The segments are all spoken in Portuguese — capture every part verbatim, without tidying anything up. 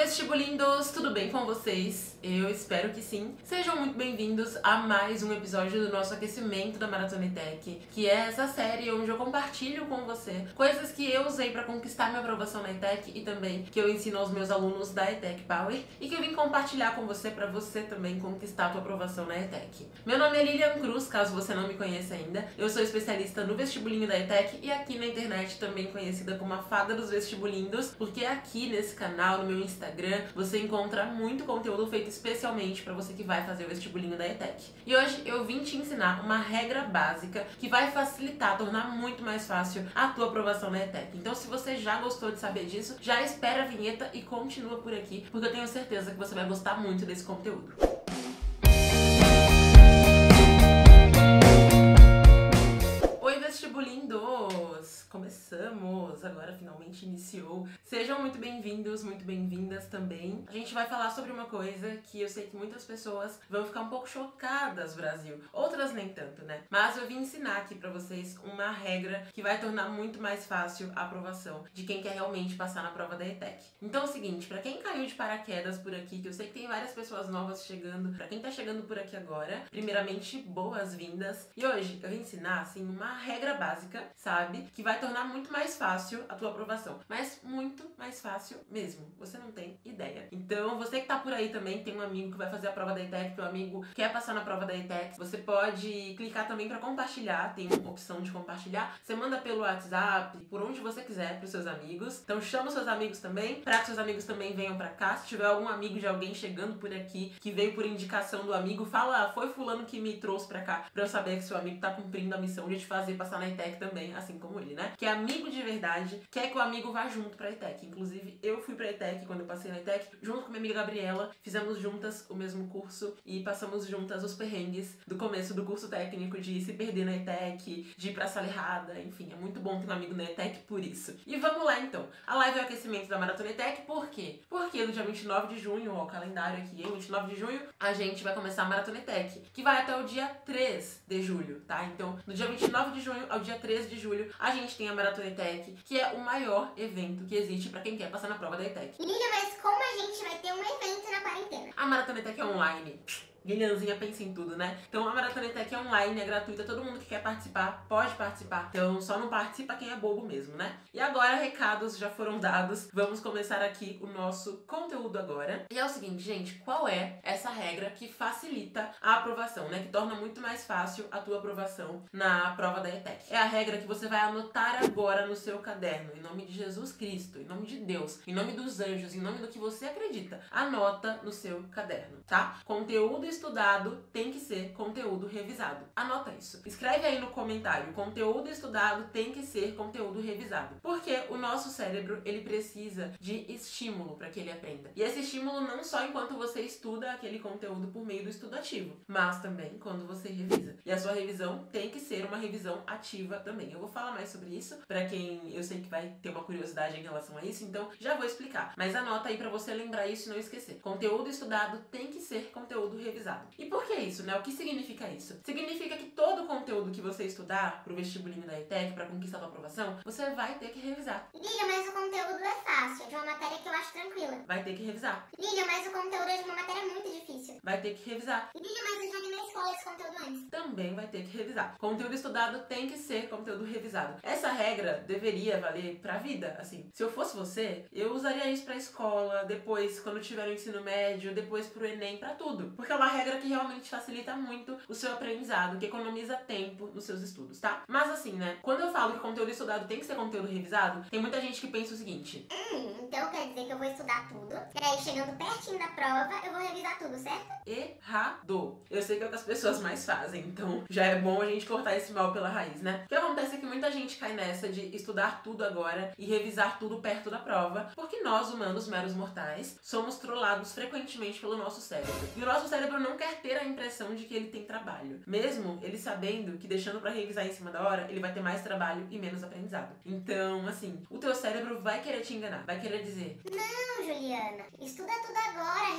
vestibulindos, tudo bem com vocês? Eu espero que sim. Sejam muito bem-vindos a mais um episódio do nosso aquecimento da Maratona ETEC, que é essa série onde eu compartilho com você coisas que eu usei para conquistar minha aprovação na ETEC e também que eu ensino aos meus alunos da ETEC Power e que eu vim compartilhar com você para você também conquistar a sua aprovação na ETEC. Meu nome é Lilian Cruz, caso você não me conheça ainda. Eu sou especialista no vestibulinho da ETEC e aqui na internet também conhecida como a fada dos vestibulindos, porque aqui nesse canal, no meu Instagram, você encontra muito conteúdo feito especialmente para você que vai fazer o vestibulinho da ETEC. E hoje eu vim te ensinar uma regra básica que vai facilitar, tornar muito mais fácil a tua aprovação na ETEC. Então, se você já gostou de saber disso, já espera a vinheta e continua por aqui, porque eu tenho certeza que você vai gostar muito desse conteúdo. Oi, vestibulindos! Começamos! Agora finalmente iniciou. Sejam muito bem-vindos, muito bem-vindas também. A gente vai falar sobre uma coisa que eu sei que muitas pessoas vão ficar um pouco chocadas, Brasil. Outras nem tanto, né? Mas eu vim ensinar aqui pra vocês uma regra que vai tornar muito mais fácil a aprovação de quem quer realmente passar na prova da ETEC. Então é o seguinte, pra quem caiu de paraquedas por aqui, que eu sei que tem várias pessoas novas chegando, pra quem tá chegando por aqui agora, primeiramente, boas-vindas. E hoje eu vim ensinar, assim, uma regra básica, sabe? Que vai tornar muito mais fácil a tua aprovação. Mas muito mais fácil mesmo. Você não tem ideia. Então, você que tá por aí também, tem um amigo que vai fazer a prova da ETEC, teu amigo quer passar na prova da ETEC, você pode clicar também pra compartilhar, tem uma opção de compartilhar. Você manda pelo WhatsApp, por onde você quiser, pros seus amigos. Então, chama os seus amigos também, pra que seus amigos também venham pra cá. Se tiver algum amigo de alguém chegando por aqui, que veio por indicação do amigo, fala, ah, foi fulano que me trouxe pra cá, pra eu saber que seu amigo tá cumprindo a missão de te fazer passar na ETEC também, assim como ele, né? Que é amigo de verdade, quer que o amigo vá junto pra ETEC. Inclusive, eu fui pra ETEC quando eu passei na ETEC, junto com minha amiga Gabriela, fizemos juntas o mesmo curso e passamos juntas os perrengues do começo do curso técnico, de se perder na ETEC, de ir pra sala errada, enfim, é muito bom ter um amigo na ETEC por isso. E vamos lá então. A live é o aquecimento da Maratona ETEC, por quê? Porque no dia vinte e nove de junho, ó, o calendário aqui, hein? vinte e nove de junho, a gente vai começar a Maratona ETEC, que vai até o dia três de julho, tá? Então, no dia vinte e nove de junho ao dia três de julho, a gente tem a Maratona ETEC, que é o maior evento que existe pra quem quer passar na prova da ETEC. Lilian, mas como a gente vai ter um evento na quarentena? A Maratona ETEC é online. Lilianzinha pensa em tudo, né? Então a Maratona ETEC é online, é gratuita, todo mundo que quer participar pode participar. Então só não participa quem é bobo mesmo, né? E agora, recados já foram dados, vamos começar aqui o nosso conteúdo agora. E é o seguinte, gente, qual é essa regra que facilita a aprovação, né? Que torna muito mais fácil a tua aprovação na prova da ETEC. É a regra que você vai anotar agora no seu caderno, em nome de Jesus Cristo, em nome de Deus, em nome dos anjos, em nome do que você acredita. Anota no seu caderno, tá? Conteúdo estudado tem que ser conteúdo revisado. Anota isso. Escreve aí no comentário, conteúdo estudado tem que ser conteúdo revisado. Porque o nosso cérebro, ele precisa de estímulo para que ele aprenda. E esse estímulo não só enquanto você estuda aquele conteúdo por meio do estudo ativo, mas também quando você revisa. E a sua revisão tem que ser uma revisão ativa também. Eu vou falar mais sobre isso para quem eu sei que vai ter uma curiosidade em relação a isso, então já vou explicar. Mas anota aí para você lembrar isso e não esquecer. Conteúdo estudado tem que ser conteúdo revisado. E por que isso, né? O que significa isso? Significa que todo o conteúdo que você estudar pro vestibulinho da ETEC, pra conquistar a sua aprovação, você vai ter que revisar. Lilian, mas o conteúdo é fácil, é de uma matéria que eu acho tranquila. Vai ter que revisar. Lilian, mas o conteúdo é de uma matéria muito difícil. Vai ter que revisar. Lilian, mas eu já vi na escola esse conteúdo antes. Também vai ter que revisar. Conteúdo estudado tem que ser conteúdo revisado. Essa regra deveria valer pra vida, assim. Se eu fosse você, eu usaria isso pra escola, depois, quando tiver no ensino médio, depois pro Enem, pra tudo. Porque é uma regra que realmente facilita muito o seu aprendizado, que economiza tempo nos seus estudos, tá? Mas assim, né? Quando eu falo que conteúdo estudado tem que ser conteúdo revisado, tem muita gente que pensa o seguinte: Hum, então quer dizer que eu vou estudar tudo, e aí chegando pertinho da prova, eu vou revisar tudo, certo? Errado. Eu sei que é o que as pessoas mais fazem, então já é bom a gente cortar esse mal pela raiz, né? O que acontece é que muita gente cai nessa de estudar tudo agora e revisar tudo perto da prova, porque nós, humanos meros mortais, somos trollados frequentemente pelo nosso cérebro. E o nosso cérebro não quer ter a impressão de que ele tem trabalho. Mesmo ele sabendo que deixando pra revisar em cima da hora, ele vai ter mais trabalho e menos aprendizado. Então, assim, o teu cérebro vai querer te enganar, vai querer dizer: Não, Juliana, estuda tudo agora,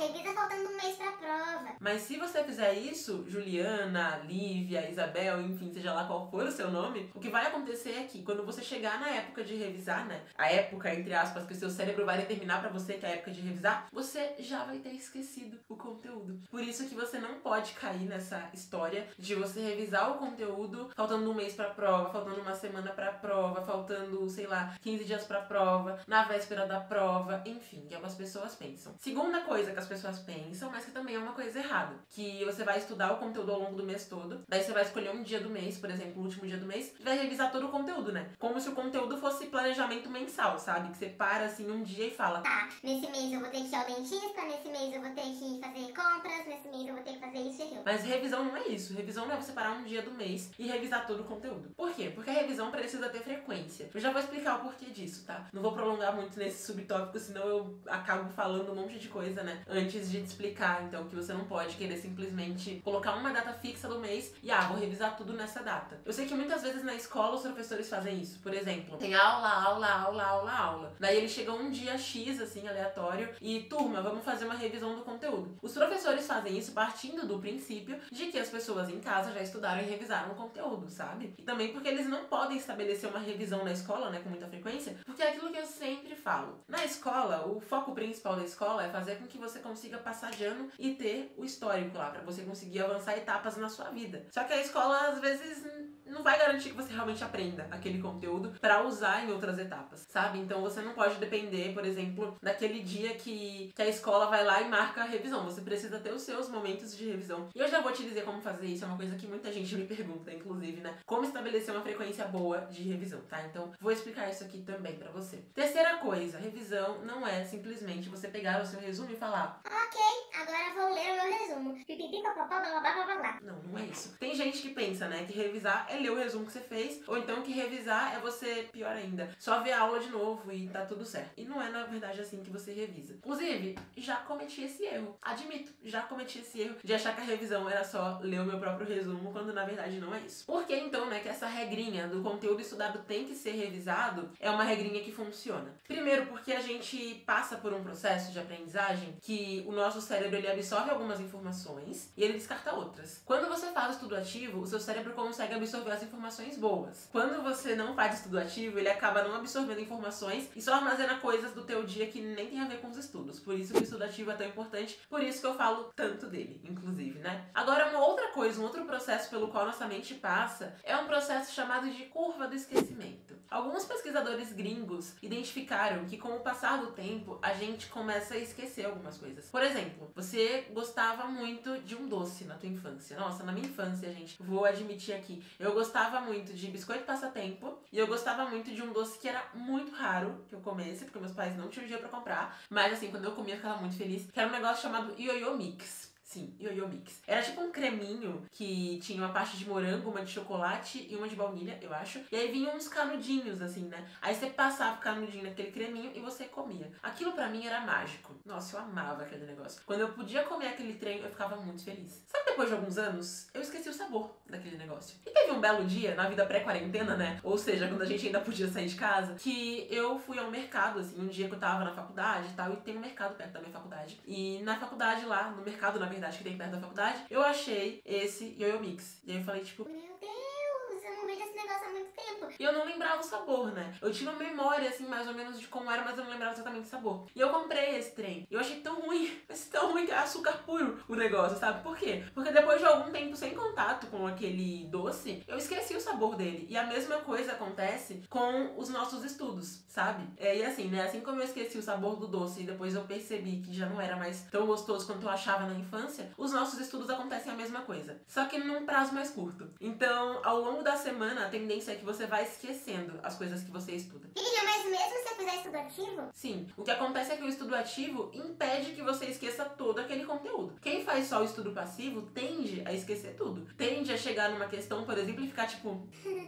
revisa faltando um mês pra prova. Mas se você fizer isso, Juliana, Lívia, Isabel, enfim, seja lá qual for o seu nome, o que vai acontecer é que quando você chegar na época de revisar, né, a época, entre aspas, que o seu cérebro vai determinar pra você que é a época de revisar, você já vai ter esquecido o conteúdo. Por isso que você não pode cair nessa história de você revisar o conteúdo faltando um mês pra prova, faltando uma semana pra prova, faltando, sei lá, quinze dias pra prova, na véspera da prova, enfim, que é o que as pessoas pensam. Segunda coisa que as pessoas pensam, mas que também é uma coisa errada, que você vai estudar o conteúdo ao longo do mês todo, daí você vai escolher um dia do mês, por exemplo, o último dia do mês, e vai revisar todo o conteúdo, né? Como se o conteúdo fosse planejamento mensal, sabe? Que você para assim um dia e fala: Tá, nesse mês eu vou ter que ir ao dentista, nesse mês eu vou ter que fazer compras, nesse mês eu vou ter que fazer isso e aquilo. Mas revisão não é isso. Revisão não é você parar um dia do mês e revisar todo o conteúdo. Por quê? Porque a revisão precisa ter frequência. Eu já vou explicar o porquê disso, tá? Não vou prolongar muito nesse subtópico, senão eu acabo falando um monte de coisa, né? Antes de te explicar, então, que você não pode querer simplesmente colocar uma data fixa do mês e, ah, vou revisar tudo nessa data. Eu sei que muitas vezes na escola os professores fazem isso. Por exemplo, tem aula, aula, aula, aula, aula. Daí eles chegam um dia X, assim, aleatório, e, turma, vamos fazer uma revisão do conteúdo. Os professores fazem isso partindo do princípio de que as pessoas em casa já estudaram e revisaram o conteúdo, sabe? E também porque eles não podem estabelecer uma revisão na escola, né, com muita frequência, porque é aquilo que eu sempre falo. Na escola, o foco principal da escola é fazer com que você consiga passar de ano e ter o histórico lá, pra você conseguir avançar etapas na sua vida. Só que a escola, às vezes, não vai garantir que você realmente aprenda aquele conteúdo pra usar em outras etapas, sabe? Então você não pode depender, por exemplo, daquele dia que, que a escola vai lá e marca a revisão. Você precisa ter os seus momentos de revisão. E eu já vou te dizer como fazer isso, é uma coisa que muita gente me pergunta, inclusive, né? Como estabelecer uma frequência boa de revisão, tá? Então, vou explicar isso aqui também pra você. Terceira coisa, revisão não é simplesmente você pegar o seu resumo e falar: Ok, agora vou ler o meu resumo. Pipipi, papapá, blá, blá, blá, blá, blá. não, não é isso. Tem gente que pensa, né, que revisar é ler o resumo que você fez, ou então que revisar é você, pior ainda, só ver a aula de novo e tá tudo certo. E não é, na verdade, assim que você revisa. Inclusive, já cometi esse erro. Admito, já cometi esse erro de achar que a revisão era só ler o meu próprio resumo, quando na verdade não é isso. Por que então, né, que essa regrinha do conteúdo estudado tem que ser revisado é uma regrinha que funciona? Primeiro, porque a gente passa por um processo de aprendizagem que o nosso cérebro, ele absorve algumas informações e ele descarta outras. Quando você faz estudo ativo, o seu cérebro consegue absorver as informações boas. Quando você não faz estudo ativo, ele acaba não absorvendo informações e só armazena coisas do teu dia que nem tem a ver com os estudos. Por isso que o estudo ativo é tão importante, por isso que eu falo tanto dele, inclusive, né? Agora, uma outra coisa, um outro processo pelo qual nossa mente passa é um processo chamado de curva do esquecimento. Alguns pesquisadores gringos identificaram que com o passar do tempo, a gente começa a esquecer algumas coisas. Por exemplo, você gostava muito de um doce na tua infância. Nossa, na minha infância, gente, vou admitir aqui, eu gostava muito de biscoito passatempo e eu gostava muito de um doce que era muito raro que eu comesse, porque meus pais não tinham dinheiro pra comprar, mas assim, quando eu comia eu ficava muito feliz, que era um negócio chamado Ioiô Mix. Sim, Ioiô Mix. Era tipo um creminho que tinha uma parte de morango, uma de chocolate e uma de baunilha, eu acho. E aí vinham uns canudinhos, assim, né? Aí você passava o canudinho naquele creminho e você comia. Aquilo pra mim era mágico. Nossa, eu amava aquele negócio. Quando eu podia comer aquele trem, eu ficava muito feliz. Sabe, depois de alguns anos, eu esqueci o sabor daquele negócio. E teve um belo dia, na vida pré-quarentena, né? Ou seja, quando a gente ainda podia sair de casa, que eu fui ao mercado, assim, um dia que eu tava na faculdade e tal, e tem um mercado perto da minha faculdade. E na faculdade lá, no mercado, na verdade, que tem perto da faculdade, eu achei esse Ioiô Mix. E aí eu falei, tipo, Meu Deus, eu não vejo esse negócio há muito tempo. e eu não lembrava o sabor, né? Eu tinha uma memória, assim, mais ou menos de como era, mas eu não lembrava exatamente o sabor. E eu comprei esse trem. E eu achei tão ruim, mas tão ruim que é açúcar puro o negócio, sabe? Por quê? Porque depois de algum tempo sem contato com aquele doce, eu esqueci o sabor dele. E a mesma coisa acontece com os nossos estudos, sabe? É, e assim, né? Assim como eu esqueci o sabor do doce e depois eu percebi que já não era mais tão gostoso quanto eu achava na infância, os nossos estudos acontecem a mesma coisa. Só que num prazo mais curto. Então, ao longo da semana, a tendência é que você vai esquecendo as coisas que você estuda. Filha, mas mesmo se eu fizer estudo ativo? Sim, o que acontece é que o estudo ativo impede que você esqueça todo aquele conteúdo. Quem faz só o estudo passivo tende a esquecer tudo. Tende a chegar numa questão, por exemplo, e ficar tipo...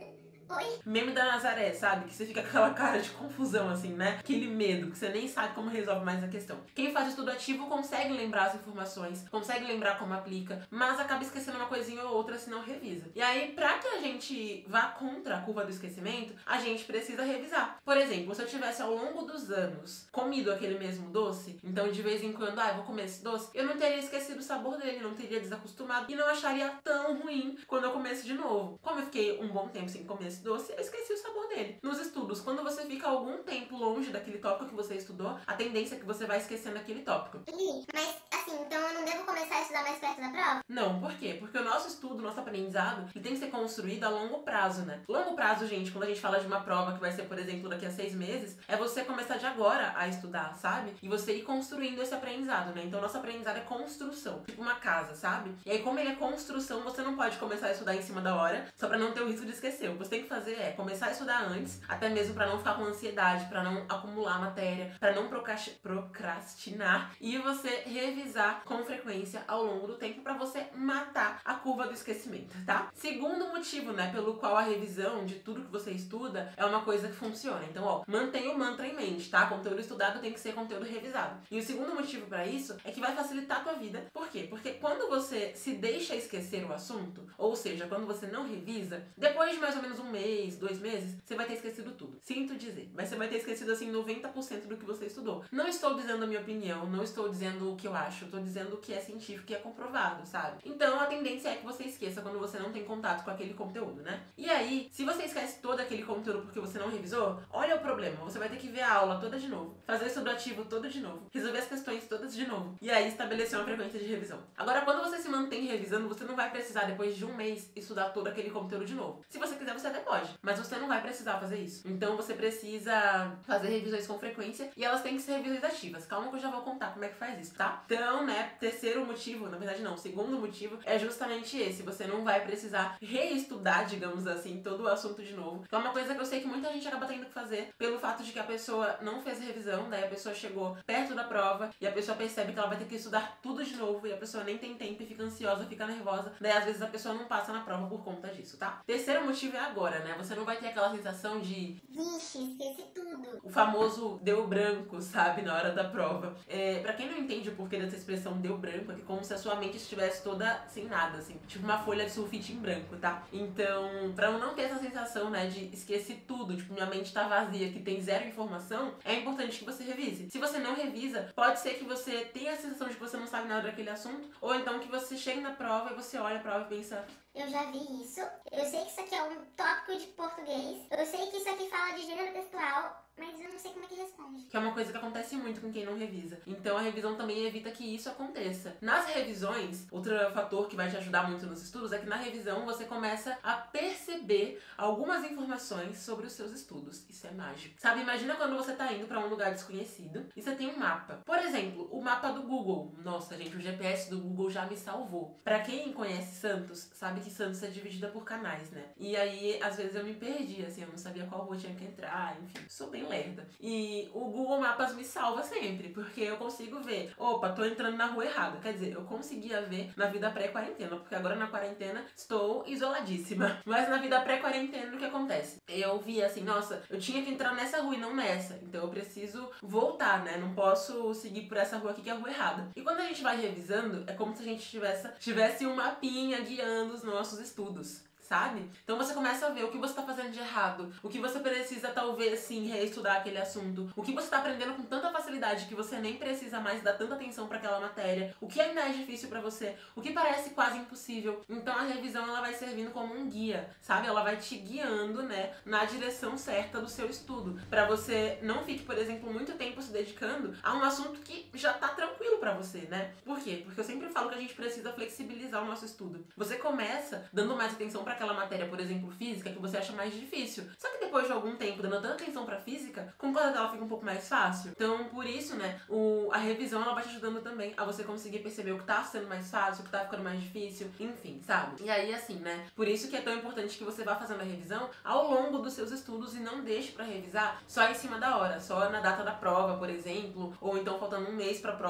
Oi? Meme da Nazaré, sabe? Que você fica com aquela cara de confusão, assim, né? Aquele medo, que você nem sabe como resolve mais a questão. Quem faz estudo ativo consegue lembrar as informações, consegue lembrar como aplica, mas acaba esquecendo uma coisinha ou outra se não revisa. E aí, pra que a gente vá contra a curva do esquecimento, a gente precisa revisar. Por exemplo, se eu tivesse ao longo dos anos comido aquele mesmo doce, então de vez em quando, ah, eu vou comer esse doce, eu não teria esquecido o sabor dele, não teria desacostumado e não acharia tão ruim quando eu comesse de novo. Como eu fiquei um bom tempo sem comer esse doce, eu esqueci o sabor dele. Nos estudos, quando você fica algum tempo longe daquele tópico que você estudou, a tendência é que você vai esquecendo aquele tópico. Ih, mas assim, então eu não devo começar a estudar mais perto da prova? Não, por quê? Porque o nosso estudo, o nosso aprendizado, ele tem que ser construído a longo prazo, né? Longo prazo, gente, quando a gente fala de uma prova que vai ser, por exemplo, daqui a seis meses, é você começar de agora a estudar, sabe? E você ir construindo esse aprendizado, né? Então, nosso aprendizado é construção, tipo uma casa, sabe? E aí, como ele é construção, você não pode começar a estudar em cima da hora, só pra não ter o risco de esquecer. O que você tem que fazer é começar a estudar antes, até mesmo pra não ficar com ansiedade, pra não acumular matéria, pra não procrastinar e você revisar com frequência ao longo do tempo pra você matar a curva do esquecimento, tá? Segundo motivo, né, pelo qual a revisão de tudo que você estuda é uma coisa que funciona. Então, ó, mantenha o mantra em mente, tá? Conteúdo estudado tem que ser conteúdo revisado. E o segundo motivo pra isso é que vai facilitar a tua vida. Por quê? Porque quando você se deixa esquecer o assunto, ou seja, quando você não revisa, depois de mais ou menos um mês, dois meses, você vai ter esquecido tudo. Sinto dizer, mas você vai ter esquecido, assim, noventa por cento do que você estudou. Não estou dizendo a minha opinião, não estou dizendo o que eu acho, estou dizendo o que é científico e é comprovado, sabe? Então, a tendência é que você esqueça quando você não tem contato com aquele conteúdo, né? E aí, se você esquece todo aquele conteúdo porque você não revisou, olha o problema, você vai ter que ver a aula toda de novo, fazer o estudo ativo todo de novo, resolver as questões todas de novo, e aí estabelecer uma frequência de revisão. Agora, quando você se mantém revisando, você não vai precisar, depois de um mês, estudar todo aquele conteúdo de novo. Se você quiser, você até pode, mas você não vai precisar fazer isso. Então, você precisa fazer revisões com frequência e elas têm que ser revisões ativas. Calma que eu já vou contar como é que faz isso, tá? Então, né, terceiro motivo, na verdade não, segundo motivo é justamente esse. Você não vai precisar reestudar, digamos assim, todo o assunto de novo. Então é uma coisa que eu sei que muita gente acaba tendo que fazer pelo fato de que a pessoa não fez revisão, daí a pessoa chegou perto da prova e a pessoa percebe que ela vai ter que estudar tudo de novo e a pessoa nem tem tempo e fica ansiosa, fica nervosa. Daí às vezes a pessoa não passa na prova por conta disso, tá? Terceiro motivo é agora, né? Você não vai ter aquela sensação de vixe, esqueci tudo. O famoso deu branco, sabe? Na hora da prova. É, pra quem não entende o porquê dessa expressão deu branco, é que como se a sua mente estivesse toda sem nada, assim. Tipo uma folha de sulfite em branco, tá? Então, pra eu não ter essa sensação, né, de esqueci tudo, tipo, minha mente tá vazia, que tem zero informação, é importante que você revise. Se você não revisa, pode ser que você tenha a sensação de que você não sabe nada daquele assunto, ou então que você chegue na prova e você olha a prova e pensa... Eu já vi isso, eu sei que isso aqui é um tópico de português, eu sei que isso aqui fala de gênero textual, mas eu não sei como é que responde. Que é uma coisa que acontece muito com quem não revisa. Então a revisão também evita que isso aconteça. Nas revisões, outro fator que vai te ajudar muito nos estudos é que na revisão você começa a perceber algumas informações sobre os seus estudos. Isso é mágico. Sabe, imagina quando você tá indo pra um lugar desconhecido e você tem um mapa. Por exemplo, o mapa do Google. Nossa, gente, o G P S do Google já me salvou. Pra quem conhece Santos, sabe que Santos é dividida por canais, né? E aí, às vezes eu me perdi, assim, eu não sabia qual rua tinha que entrar, enfim. Sou bem lerda. E o Google Mapas me salva sempre, porque eu consigo ver, opa, tô entrando na rua errada. Quer dizer, eu conseguia ver na vida pré-quarentena, porque agora na quarentena estou isoladíssima. Mas na vida pré-quarentena, o que acontece? Eu vi assim, nossa, eu tinha que entrar nessa rua e não nessa. Então eu preciso voltar, né? Não posso seguir por essa rua aqui que é a rua errada. E quando a gente vai revisando, é como se a gente tivesse, tivesse um mapinha guiando os nossos estudos, sabe? Então você começa a ver o que você tá fazendo de errado, o que você precisa talvez sim reestudar aquele assunto, o que você tá aprendendo com tanta facilidade que você nem precisa mais dar tanta atenção para aquela matéria, o que ainda é difícil para você, o que parece quase impossível. Então a revisão ela vai servindo como um guia, sabe? Ela vai te guiando, né, na direção certa do seu estudo, para você não fique, por exemplo, muito tempo se dedicando a um assunto que já tá tranquilo para você, né? Por quê? Porque eu sempre falo que a gente precisa flexibilizar o nosso estudo. Você começa dando mais atenção para aquela matéria, por exemplo, física, que você acha mais difícil. Só que depois de algum tempo, dando tanta atenção pra física, com coisa dela fica um pouco mais fácil. Então, por isso, né, o, a revisão, ela vai te ajudando também a você conseguir perceber o que tá sendo mais fácil, o que tá ficando mais difícil, enfim, sabe? E aí, assim, né, por isso que é tão importante que você vá fazendo a revisão ao longo dos seus estudos e não deixe pra revisar só em cima da hora, só na data da prova, por exemplo, ou então faltando um mês pra prova, que é uma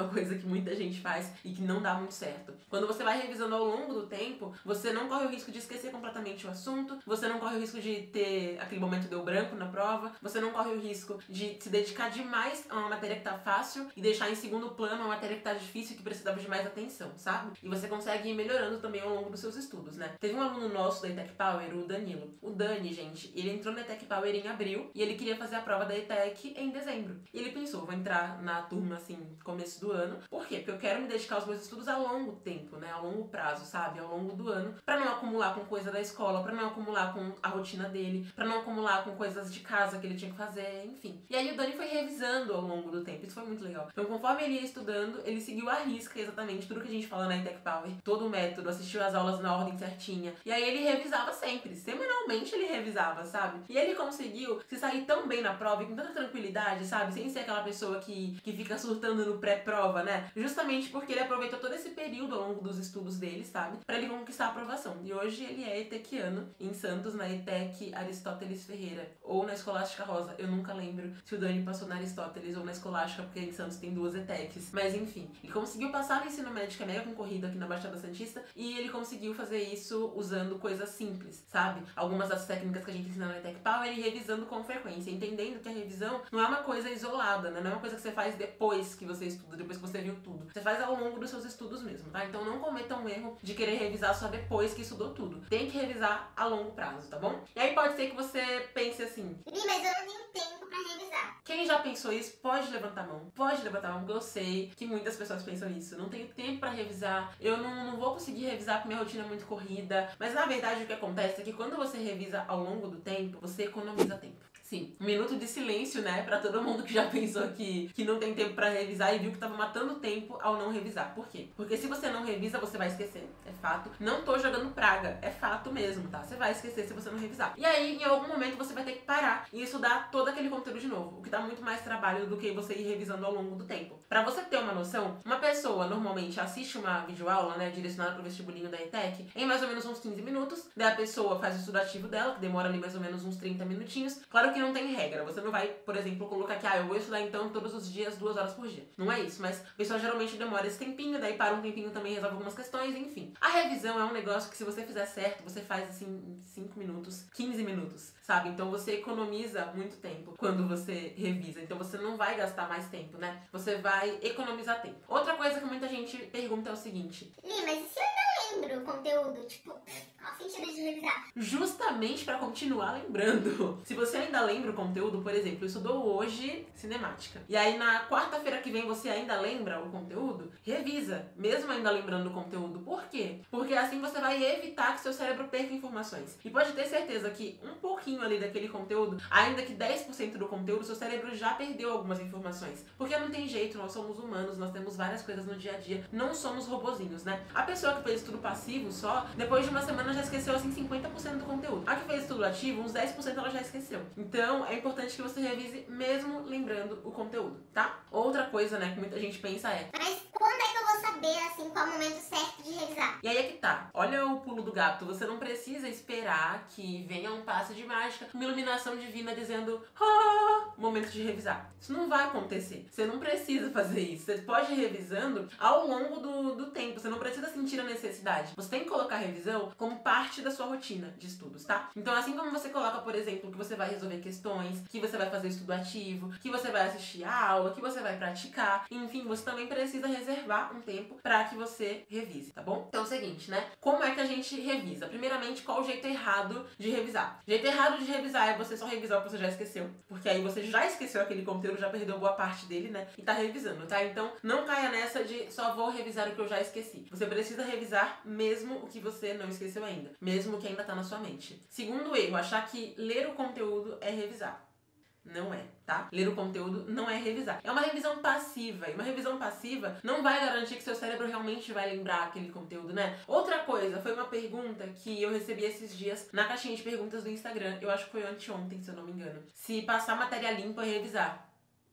uma coisa que muita gente faz e que não dá muito certo. Quando você vai revisando ao longo do tempo, você não corre o risco de esquecer completamente o assunto, você não corre o risco de ter aquele momento deu branco na prova, você não corre o risco de se dedicar demais a uma matéria que tá fácil e deixar em segundo plano uma matéria que tá difícil e que precisava de mais atenção, sabe? E você consegue ir melhorando também ao longo dos seus estudos, né? Teve um aluno nosso da ETEC Power, o Danilo. O Dani, gente, ele entrou na ETEC Power em abril e ele queria fazer a prova da ETEC em dezembro. E ele pensou, vou entrar na turma, assim, começo do ano. Por quê? Porque eu quero me dedicar aos meus estudos a longo tempo, né? A longo prazo, sabe? Ao longo do ano, pra não acumular com coisa da escola, pra não acumular com a rotina dele, pra não acumular com coisas de casa que ele tinha que fazer, enfim. E aí o Dani foi revisando ao longo do tempo, isso foi muito legal. Então, conforme ele ia estudando, ele seguiu à risca exatamente tudo que a gente fala na ETEC Power, todo o método, assistiu as aulas na ordem certinha. E aí ele revisava sempre, semanalmente ele revisava, sabe? E ele conseguiu se sair tão bem na prova e com tanta tranquilidade, sabe? Sem ser aquela pessoa que, que fica surtando no pré-prova, né? Justamente porque ele aproveitou todo esse período ao longo dos estudos dele, sabe? Pra ele conquistar a aprovação. E hoje ele é etequiano em Santos, na ETEC Aristóteles Ferreira, ou na Escolástica Rosa. Eu nunca lembro se o Dani passou na Aristóteles ou na Escolástica, porque em Santos tem duas ETECs. Mas enfim, ele conseguiu passar no ensino médio, que é mega concorrido aqui na Baixada Santista, e ele conseguiu fazer isso usando coisas simples, sabe? Algumas das técnicas que a gente ensina na ETEC Power e revisando com frequência, entendendo que a revisão não é uma coisa isolada, né? Não é uma coisa que você faz depois que você estuda, depois que você viu tudo. Você faz ao longo dos seus estudos mesmo, tá? Então não cometa um erro de querer revisar só depois que estudou tudo. Tem que revisar a longo prazo, tá bom? E aí pode ser que você pense assim: Li, mas eu não tenho tempo pra revisar. Quem já pensou isso, pode levantar a mão. Pode levantar a mão, porque eu sei que muitas pessoas pensam isso. Não tenho tempo pra revisar, eu não, não vou conseguir revisar porque minha rotina é muito corrida. Mas na verdade o que acontece é que quando você revisa ao longo do tempo, você economiza tempo. Sim, um minuto de silêncio, né, pra todo mundo que já pensou que, que não tem tempo pra revisar e viu que tava matando tempo ao não revisar. Por quê? Porque se você não revisa, você vai esquecer, é fato. Não tô jogando praga, é fato mesmo, tá? Você vai esquecer se você não revisar. E aí, em algum momento, você vai ter que parar e estudar todo aquele conteúdo de novo, o que dá muito mais trabalho do que você ir revisando ao longo do tempo. Pra você ter uma noção, uma pessoa normalmente assiste uma videoaula, né, direcionada pro vestibulinho da ETEC, em mais ou menos uns quinze minutos, daí a pessoa faz o estudo ativo dela, que demora ali mais ou menos uns trinta minutinhos. Claro que não tem regra, você não vai, por exemplo, colocar que ah, eu vou estudar então todos os dias, duas horas por dia. Não é isso, mas o pessoal geralmente demora esse tempinho, daí para um tempinho também resolve algumas questões, enfim. A revisão é um negócio que se você fizer certo, você faz assim em cinco minutos, quinze minutos, sabe? Então você economiza muito tempo quando você revisa, então você não vai gastar mais tempo, né? Você vai economizar tempo. Outra coisa que muita gente pergunta é o seguinte: Li, mas e se eu ainda lembro o conteúdo? Tipo, qual o sentido de revisar? Justamente pra continuar lembrando. Se você ainda lembra o conteúdo, por exemplo, estudou hoje cinemática, e aí na quarta-feira que vem você ainda lembra o conteúdo, revisa, mesmo ainda lembrando o conteúdo. Por quê? Porque assim você vai evitar que seu cérebro perca informações. E pode ter certeza que um pouquinho ali daquele conteúdo, ainda que dez por cento do conteúdo, seu cérebro já perdeu algumas informações. Porque não tem jeito, nós somos humanos, nós temos várias coisas no dia a dia, não somos robozinhos, né? A pessoa que fez estudo passivo só, depois de uma semana já esqueceu assim cinquenta por cento do conteúdo. A que fez estudo ativo, uns dez por cento ela já esqueceu. Então é importante que você revise mesmo lembrando o conteúdo, tá? Outra coisa, né, que muita gente pensa é: Mas quando é que eu vou saber, assim, qual é o momento certo de revisar? e aí é que tá. Olha o pulo do gato. Você não precisa esperar que venha um passe de mágica, uma iluminação divina dizendo ah, momento de revisar. Isso não vai acontecer. Você não precisa fazer isso. Você pode ir revisando ao longo do, do tempo. Você não precisa sentir a necessidade. Você tem que colocar a revisão como parte da sua rotina de estudos, tá? Então assim como você coloca, por exemplo, que você vai resolver questões, que você vai fazer estudo ativo, que você vai assistir a aula, que você vai praticar, enfim, você também precisa reservar um tempo pra que você revise, tá bom? Então é o seguinte, né? Como é que a gente revisa? Primeiramente, qual o jeito errado de revisar? O jeito errado de revisar é você só revisar o que você já esqueceu, porque aí você já esqueceu aquele conteúdo, já perdeu boa parte dele, né? E tá revisando, tá? Então não caia nessa de só vou revisar o que eu já esqueci. Você precisa revisar mesmo o que você não esqueceu ainda, mesmo o que ainda tá na sua mente. Segundo erro, achar que ler o conteúdo é revisar. Não é, tá? Ler o conteúdo não é revisar. É uma revisão passiva. E uma revisão passiva não vai garantir que seu cérebro realmente vai lembrar aquele conteúdo, né? Outra coisa, foi uma pergunta que eu recebi esses dias na caixinha de perguntas do Instagram. Eu acho que foi anteontem, se eu não me engano. Se passar matéria limpa é revisar.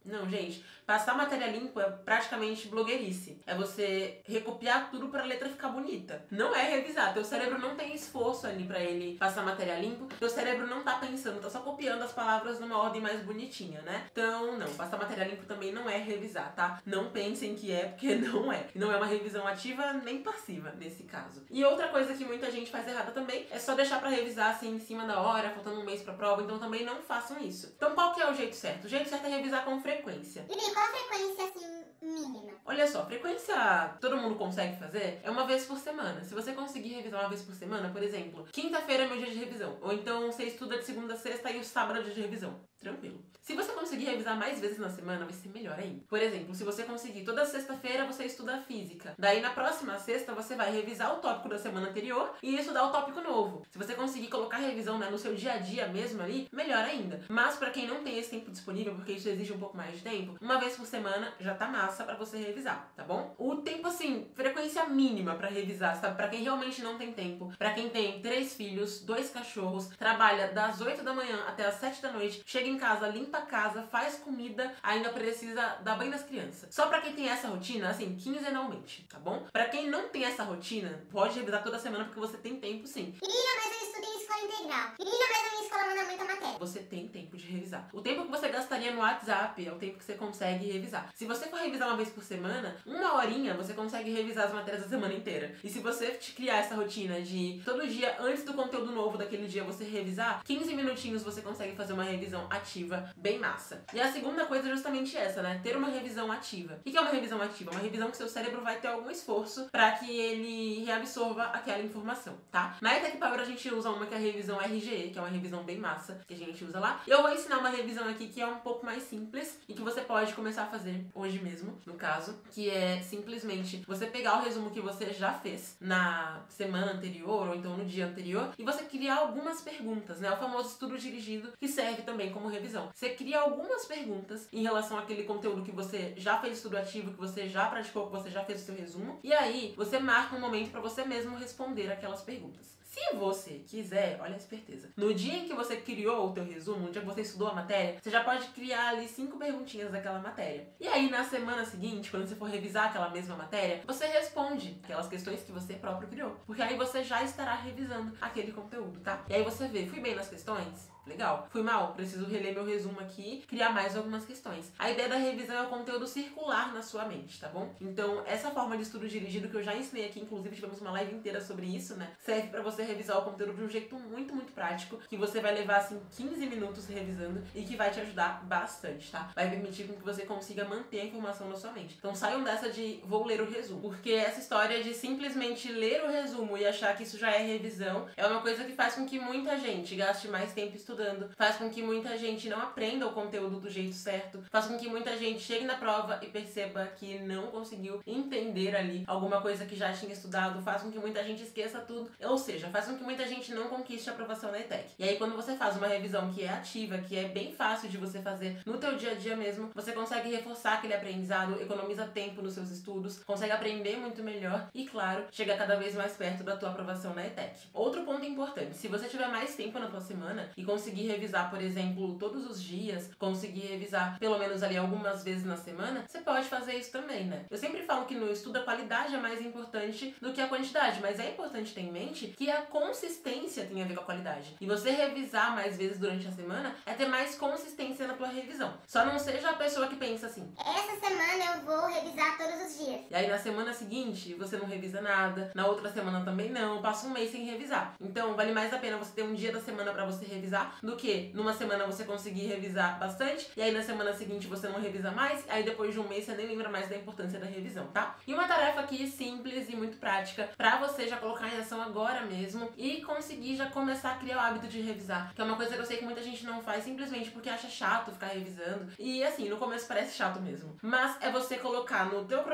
Não, gente, passar matéria limpa é praticamente blogueirice. É você recopiar tudo pra letra ficar bonita. Não é revisar. Teu cérebro não tem esforço ali pra ele passar matéria limpa. Teu cérebro não tá pensando, tá só copiando as palavras numa ordem mais bonitinha, né? Então, não, passar matéria limpa também não é revisar, tá? Não pensem que é, porque não é. Não é uma revisão ativa nem passiva, nesse caso. E outra coisa que muita gente faz errada também é só deixar pra revisar assim em cima da hora, faltando um mês pra prova. Então também não façam isso. Então qual que é o jeito certo? O jeito certo é revisar com frequência. frequência. E qual a frequência, assim, mínima? Olha só, frequência todo mundo consegue fazer é uma vez por semana. Se você conseguir revisar uma vez por semana, por exemplo, quinta-feira é meu dia de revisão. Ou então você estuda de segunda a sexta e o sábado é dia de revisão. Tranquilo. Se você conseguir revisar mais vezes na semana, vai ser melhor ainda. Por exemplo, se você conseguir toda sexta-feira você estuda física. Daí na próxima sexta você vai revisar o tópico da semana anterior e estudar o tópico novo. Se você conseguir colocar a revisão, né, no seu dia a dia mesmo ali, melhor ainda. Mas pra quem não tem esse tempo disponível, porque isso exige um pouco mais de tempo, uma vez por semana já tá massa pra você revisar, tá bom? O tempo, assim, frequência mínima pra revisar, sabe? Pra quem realmente não tem tempo. Pra quem tem três filhos, dois cachorros, trabalha das oito da manhã até as sete da noite, chega em casa, limpa a casa, faz comida, ainda precisa dar banho nas crianças. Só pra quem tem essa rotina, assim, quinzenalmente, tá bom? Pra quem não tem essa rotina, pode revisar toda semana porque você tem tempo sim. Menina, mas eu estudo em escola integral. Menina, mas a minha escola manda muita matéria. Você tem tempo de revisar. O tempo que você gastaria no WhatsApp é o tempo que você consegue revisar. Se você for revisar uma vez por semana, uma horinha você consegue revisar as matérias da semana inteira. E se você te criar essa rotina de todo dia, antes do conteúdo novo daquele dia, você revisar, quinze minutinhos você consegue fazer uma revisão ativa bem massa. E a segunda coisa é justamente essa, né? Ter uma revisão ativa. O que é uma revisão ativa? Uma revisão que seu cérebro vai ter algum esforço para que ele reabsorva aquela informação, tá? Na ETEC Power a gente usa uma que é a revisão R G E, que é uma revisão bem massa, que a gente usa lá. E eu vou ensinar uma revisão aqui que é um pouco mais simples e que você pode começar a fazer hoje mesmo, no caso, que é simplesmente você pegar o resumo que você já fez na semana anterior ou então no dia anterior e você criar algumas perguntas, né? O famoso estudo dirigido, que serve também como revisão. Você cria algumas perguntas em relação àquele conteúdo que você já fez estudo ativo, que você já praticou, que você já fez o seu resumo, e aí você marca um momento para você mesmo responder aquelas perguntas. Se você quiser, olha a esperteza, no dia em que você criou o teu resumo, no dia que você estudou a matéria, você já pode criar ali cinco perguntinhas daquela matéria. E aí na semana seguinte, quando você for revisar aquela mesma matéria, você responde aquelas questões que você próprio criou. Porque aí você já estará revisando aquele conteúdo, tá? E aí você vê, fui bem nas questões? Legal. Fui mal? Preciso reler meu resumo aqui, criar mais algumas questões. A ideia da revisão é o conteúdo circular na sua mente, tá bom? Então, essa forma de estudo dirigido que eu já ensinei aqui, inclusive tivemos uma live inteira sobre isso, né? Serve pra você revisar o conteúdo de um jeito muito, muito prático, que você vai levar, assim, quinze minutos revisando e que vai te ajudar bastante, tá? Vai permitir com que você consiga manter a informação na sua mente. Então, saiam dessa de vou ler o resumo, porque essa história de simplesmente ler o resumo e achar que isso já é revisão é uma coisa que faz com que muita gente gaste mais tempo estudando estudando, faz com que muita gente não aprenda o conteúdo do jeito certo, faz com que muita gente chegue na prova e perceba que não conseguiu entender ali alguma coisa que já tinha estudado, faz com que muita gente esqueça tudo, ou seja, faz com que muita gente não conquiste a aprovação na ETEC. E aí quando você faz uma revisão que é ativa, que é bem fácil de você fazer no teu dia a dia mesmo, você consegue reforçar aquele aprendizado, economiza tempo nos seus estudos, consegue aprender muito melhor e, claro, chega cada vez mais perto da tua aprovação na ETEC. Outro ponto importante, se você tiver mais tempo na tua semana e conseguir revisar, por exemplo, todos os dias, conseguir revisar pelo menos ali algumas vezes na semana, você pode fazer isso também, né? Eu sempre falo que no estudo a qualidade é mais importante do que a quantidade, mas é importante ter em mente que a consistência tem a ver com a qualidade. E você revisar mais vezes durante a semana é ter mais consistência na tua revisão. Só não seja a pessoa que pensa assim: essa semana eu vou revisar todos os dias. E aí na semana seguinte você não revisa nada, na outra semana também não, passa um mês sem revisar. Então vale mais a pena você ter um dia da semana pra você revisar do que numa semana você conseguir revisar bastante e aí na semana seguinte você não revisa mais, aí depois de um mês você nem lembra mais da importância da revisão, tá? E uma tarefa aqui simples e muito prática pra você já colocar em ação agora mesmo e conseguir já começar a criar o hábito de revisar, que é uma coisa que eu sei que muita gente não faz simplesmente porque acha chato ficar revisando. E assim, no começo parece chato mesmo, mas é você colocar no teu cronograma de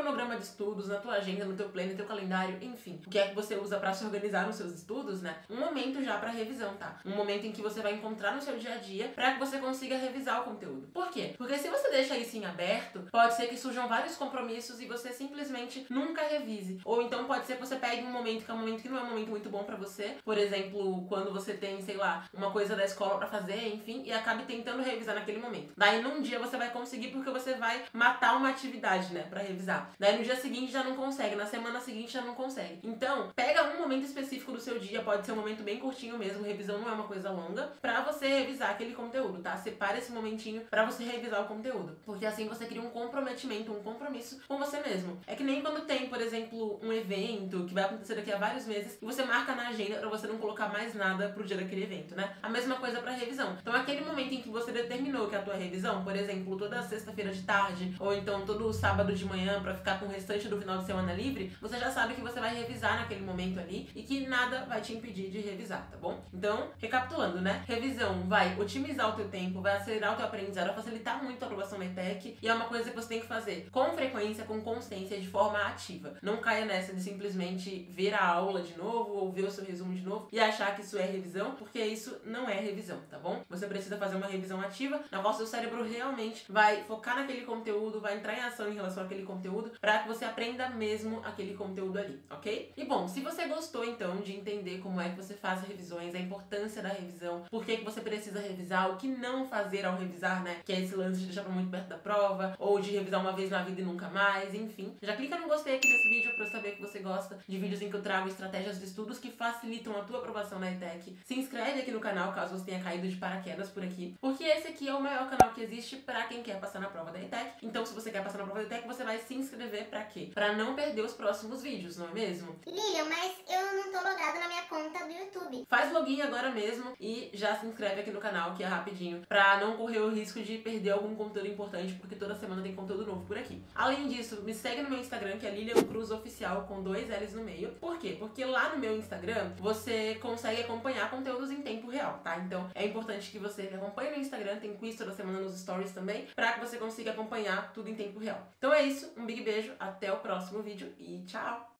estudos, na tua agenda, no teu plano, no teu calendário, enfim, o que é que você usa pra se organizar nos seus estudos, né? Um momento já pra revisão, tá? Um momento em que você vai encontrar no seu dia a dia pra que você consiga revisar o conteúdo. Por quê? Porque se você deixa isso em aberto, pode ser que surjam vários compromissos e você simplesmente nunca revise. Ou então pode ser que você pegue um momento que é um momento que não é um momento muito bom pra você, por exemplo, quando você tem, sei lá, uma coisa da escola pra fazer, enfim, e acabe tentando revisar naquele momento. Daí num dia você vai conseguir porque você vai matar uma atividade, né, pra revisar. Daí no dia seguinte já não consegue, na semana seguinte já não consegue. Então, pega um momento específico do seu dia, pode ser um momento bem curtinho mesmo, revisão não é uma coisa longa, pra você revisar aquele conteúdo, tá? Separa esse momentinho pra você revisar o conteúdo, porque assim você cria um comprometimento, um compromisso com você mesmo. É que nem quando tem, por exemplo, um evento que vai acontecer daqui a vários meses e você marca na agenda pra você não colocar mais nada pro dia daquele evento, né? A mesma coisa pra revisão. Então, aquele momento em que você determinou que a tua revisão, por exemplo, toda sexta-feira de tarde, ou então todo sábado de manhã pra ficar com o restante do final de semana livre, você já sabe que você vai revisar naquele momento ali e que nada vai te impedir de revisar, tá bom? Então, recapitulando, né? Revisão vai otimizar o teu tempo, vai acelerar o teu aprendizado, vai facilitar muito a aprovação na E T E C e é uma coisa que você tem que fazer com frequência, com consciência, de forma ativa. Não caia nessa de simplesmente ver a aula de novo ou ver o seu resumo de novo e achar que isso é revisão, porque isso não é revisão, tá bom? Você precisa fazer uma revisão ativa, na qual seu cérebro realmente vai focar naquele conteúdo, vai entrar em ação em relação àquele conteúdo, para que você aprenda mesmo aquele conteúdo ali, ok? E bom, se você gostou então de entender como é que você faz revisões, a importância da revisão, por que que você precisa revisar, o que não fazer ao revisar, né? Que é esse lance de deixar pra muito perto da prova, ou de revisar uma vez na vida e nunca mais, enfim. Já clica no gostei aqui nesse vídeo pra eu saber que você gosta de vídeos em que eu trago estratégias de estudos que facilitam a tua aprovação na E T E C. Se inscreve aqui no canal caso você tenha caído de paraquedas por aqui, porque esse aqui é o maior canal que existe pra quem quer passar na prova da E T E C. Então, se você quer passar na prova da E T E C, você vai se inscrever pra quê? Pra não perder os próximos vídeos, não é mesmo? Lilian, mas eu não tô logada na minha conta do YouTube. Faz login agora mesmo e já se inscreve aqui no canal, que é rapidinho, pra não correr o risco de perder algum conteúdo importante, porque toda semana tem conteúdo novo por aqui. Além disso, me segue no meu Instagram, que é Lilian Cruz Oficial, com dois L's no meio. Por quê? Porque lá no meu Instagram, você consegue acompanhar conteúdos em tempo real, tá? Então, é importante que você acompanhe no Instagram, tem quiz toda semana nos stories também, pra que você consiga acompanhar tudo em tempo real. Então é isso, um big beijo, até o próximo vídeo e tchau!